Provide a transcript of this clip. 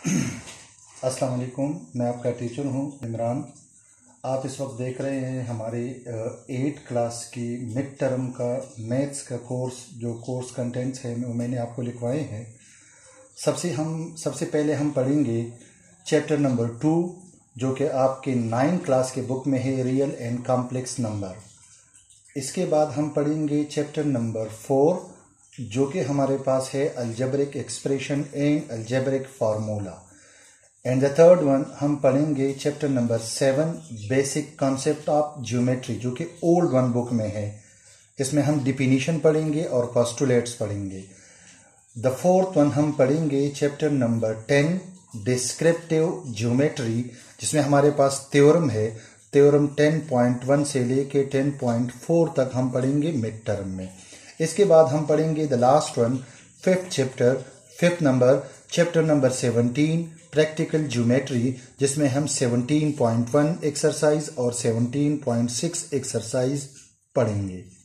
अस्सलाम वालेकुम, मैं आपका टीचर हूं इमरान। आप इस वक्त देख रहे हैं हमारी 8 क्लास की मिड टर्म का मैथ्स का कोर्स। जो कोर्स कंटेंट्स हैं वो मैंने आपको लिखवाए हैं। सबसे पहले हम पढ़ेंगे चैप्टर नंबर 2, जो कि आपके 9 क्लास के बुक में है, रियल एंड कॉम्प्लेक्स नंबर। इसके बाद हम पढ़ेंगे चैप्टर नंबर 4, जो कि हमारे पास है algebraic expression and algebraic formula. And the third one हम पढ़ेंगे chapter number 7, basic concept of geometry, जो कि ओल्ड वन बुक में है। इसमें हम डिफिनीशन पढ़ेंगे और पोस्टुलेट्स पढ़ेंगे। द फोर्थ वन हम पढ़ेंगे चैप्टर नंबर 10, डिस्क्रिप्टिव ज्योमेट्री, जिसमें हमारे पास थ्योरम है। थ्योरम 10.1 से लेके 10.4 तक हम पढ़ेंगे मिड टर्म में। इसके बाद हम पढ़ेंगे the last one, fifth number, chapter number 17, practical geometry, जिसमें हम 17.1 एक्सरसाइज और 17.6 एक्सरसाइज पढ़ेंगे।